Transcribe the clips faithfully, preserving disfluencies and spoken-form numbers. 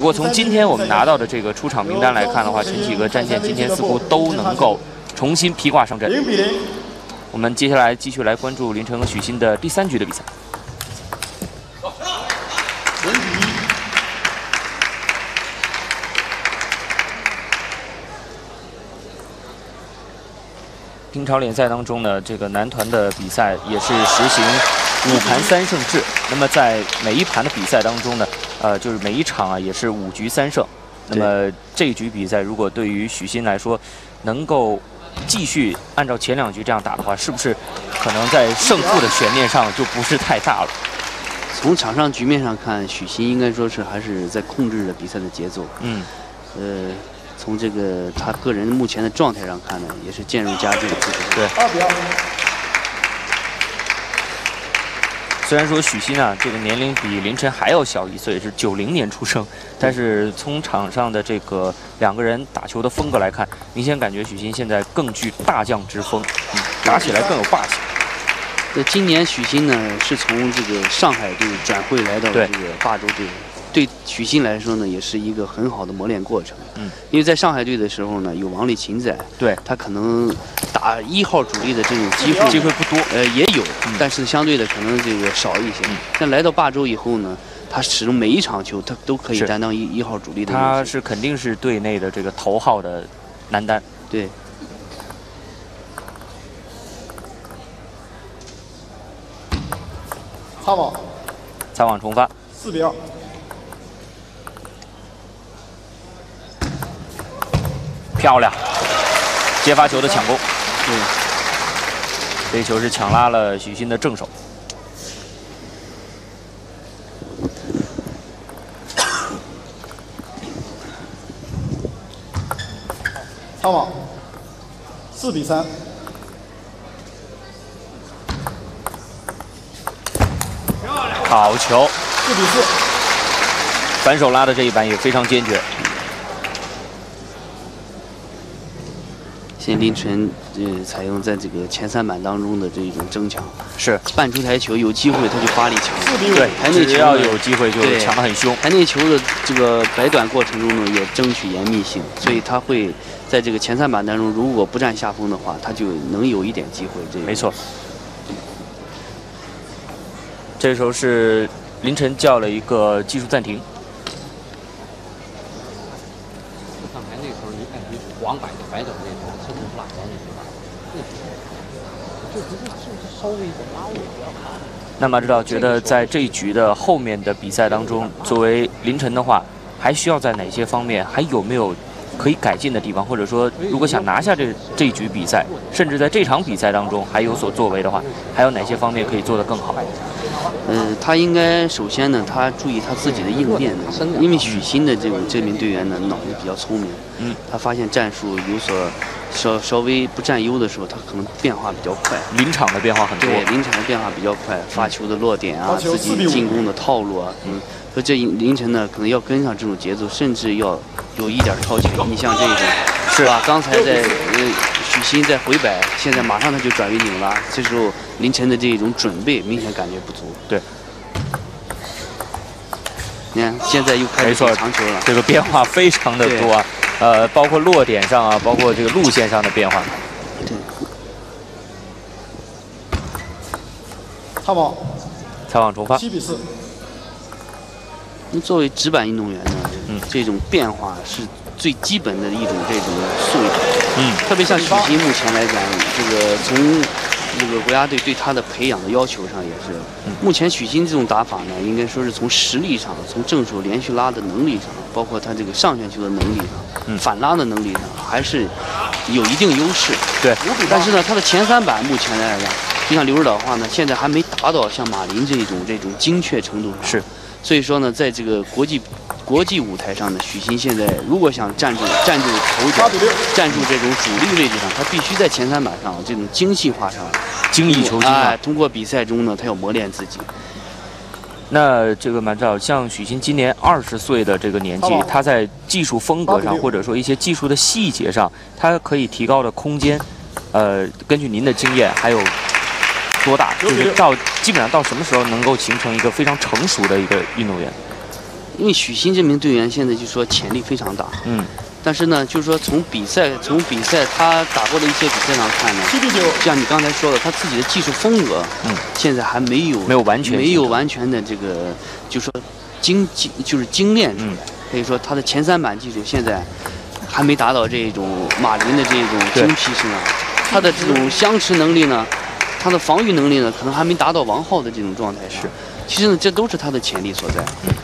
过从今天我们拿到的这个出场名单来看的话，陈启和詹健今天似乎都能够重新披挂上阵。 零比零。 我们接下来继续来关注林晨和许昕的第三局的比赛。 零比一。 英超联赛当中呢，这个男团的比赛也是实行五盘三胜制。那么在每一盘的比赛当中呢，呃，就是每一场啊也是五局三胜。那么这一局比赛，如果对于许昕来说，能够继续按照前两局这样打的话，是不是可能在胜负的悬念上就不是太大了？ 从场上局面上看，许昕应该说是还是在控制着比赛的节奏。嗯，呃。从这个他个人目前的状态上看呢，也是渐入佳境。 对。 二比二。 虽然说许昕啊，这个年龄比林晨还要小一岁，是九零年出生，但是从场上的这个两个人打球的风格来看，明显感觉许昕现在更具大将之风，嗯，打起来更有霸气。 那今年许昕呢，是从这个上海队转会来到这个霸州队。对许昕来说呢，也是一个很好的磨练过程。嗯，因为在上海队的时候呢，有王励勤在，对他可能打一号主力的这种机会机会不多， 呃，也有，嗯、但是相对的可能这个少一些。嗯、但来到霸州以后呢，他始终每一场球他都可以担当一一号主力的。 他是肯定是队内的这个头号的男单。 对。 擦网。 擦网重发。 四比二。 漂亮，接发球的抢攻，嗯，这球是抢拉了许昕的正手。 擦网，四比三。 好球， 四比四。 反手拉的这一板也非常坚决。 现在林晨呃采用在这个前三板当中的这种争抢， 是半出台球有机会他就发力抢， 对， 台内球要有机会就抢得很凶。 台内球的这个摆短过程中呢，也争取严密性，所以他会在这个前三板当中，如果不占下风的话，他就能有一点机会。这没错。这时候是林晨叫了一个技术暂停。 上台那时候你看你黄摆的摆短那头，侧身不拉高那地方，就不是就是稍微的拉我不要看。 那马指导觉得在这一局的后面的比赛当中，作为林晨的话，还需要在哪些方面，还有没有可以改进的地方？或者说，如果想拿下这这一局比赛，甚至在这场比赛当中还有所作为的话，还有哪些方面可以做得更好？ 呃，他应该首先呢，他注意他自己的应变能力，因为许昕的这种这名队员呢，脑子比较聪明，嗯，他发现战术有所稍稍微不占优的时候，他可能变化比较快， 临场的变化很多， 对，临场的变化比较快，发球的落点啊，自己进攻的套路啊，嗯，所以这林晨呢，可能要跟上这种节奏，甚至要有一点超前。你像这种，是吧？刚才在呃许昕在回摆，现在马上他就转为拧拉，这时候林晨的这种准备明显感觉不足。 对， 你看现在又开始长球了， 这个变化非常的多啊，呃，包括落点上啊，包括这个路线上的变化。 对。 擦网。 擦网重发。 七比四。 那作为直板运动员呢，嗯，这种变化是最基本的一种这种素养。嗯，特别像许昕目前来讲，这个从这个国家队对他的培养的要求上也是，嗯、目前许昕这种打法呢，应该说是从实力上，从正手连续拉的能力上，包括他这个上旋球的能力上，嗯、反拉的能力上，还是有一定优势。 对， 但是呢，他的前三板目前来讲，就像刘指导话呢，现在还没达到像马林这种这种精确程度上。 是。 所以说呢，在这个国际国际舞台上呢，许昕现在如果想站住站住头角，站住这种主力位置上，他必须在前三板上这种精细化上， 精益求精啊、 哎！通过比赛中呢，他要磨练自己。 那这个马指导，像许昕今年二十岁的这个年纪，他在技术风格上，或者说一些技术的细节上，他可以提高的空间，呃，根据您的经验，还有多大？就是到基本上到什么时候能够形成一个非常成熟的一个运动员？ 因为许昕这名队员现在就说潜力非常大， 嗯， 但是呢，就是说从比赛从比赛他打过的一些比赛上看呢， 七比九， 像你刚才说的，他自己的技术风格， 嗯， 现在还没有没有完全没有完全的这个，就说精精就是精炼出来，可以说他的前三板技术现在还没达到这种马林的这种精疲身啊，他的这种相持能力呢，他的防御能力呢，可能还没达到王皓的这种状态是。其实呢，这都是他的潜力所在。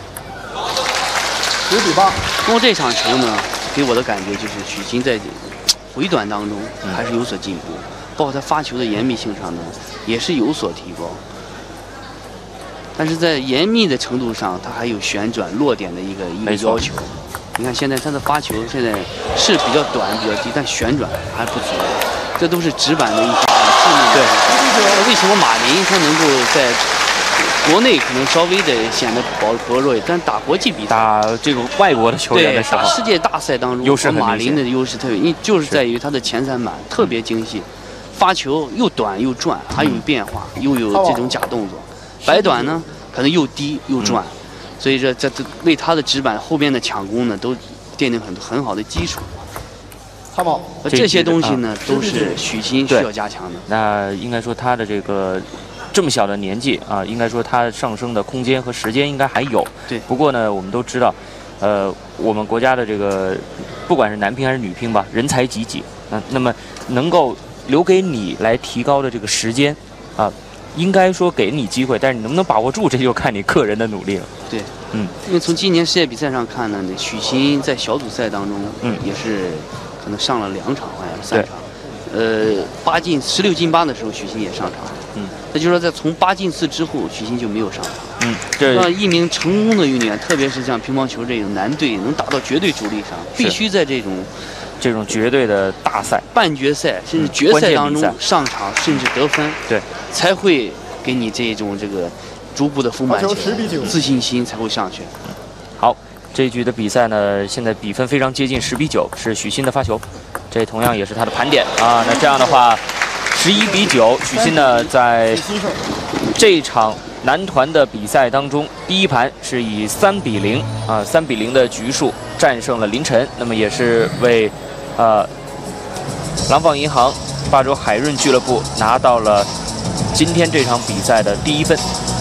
十比八。 通过这场球呢，给我的感觉就是许昕在回短当中还是有所进步，包括他发球的严密性上呢，也是有所提高。但是在严密的程度上，他还有旋转落点的一个一个要求。你看现在他的发球现在是比较短、比较低，但旋转还不足。这都是直板的一些很致命的。对，为什么马林他能够在国内可能稍微的显得薄薄弱一点，但打国际比赛、 打这个外国的球员的时候， 打世界大赛当中， 优势很明显。 马林的优势特别，因为就是在于他的前三板特别精细，发球又短又转，还有变化，又有这种假动作。摆短呢，可能又低又转，所以这这这为他的直板后边的抢攻呢，都奠定很很好的基础。 汉堡， 这些东西呢，都是许昕需要加强的。 那应该说他的这个。这么小的年纪啊，应该说他上升的空间和时间应该还有。 对。 不过呢，我们都知道，呃，我们国家的这个不管是男乒还是女乒吧，人才济济。那那么能够留给你来提高的这个时间啊，应该说给你机会，但是你能不能把握住，这就看你个人的努力了。 对， 嗯。 因为从今年世界比赛上看呢，许昕在小组赛当中，嗯，也是可能上了两场，好像是三场。呃，八进十六进八的时候，许昕也上场。嗯，那就是说，在从八进四之后，许昕就没有上场。 嗯，这让一名成功的运动员，特别是像乒乓球这种男队，能打到绝对主力上，必须在这种这种绝对的大赛、 半决赛甚至决赛当中上场，甚至得分， 对， 才会给你这种这个逐步的丰满起来，自信心才会上去。 好，这一局的比赛呢，现在比分非常接近，十比九，是许昕的发球，这同样也是他的盘点啊。那这样的话。十一比九，许昕呢在这一场男团的比赛当中，第一盘是以三比零啊三比零的局数战胜了林晨，那么也是为呃廊坊银行霸州海润俱乐部拿到了今天这场比赛的第一分。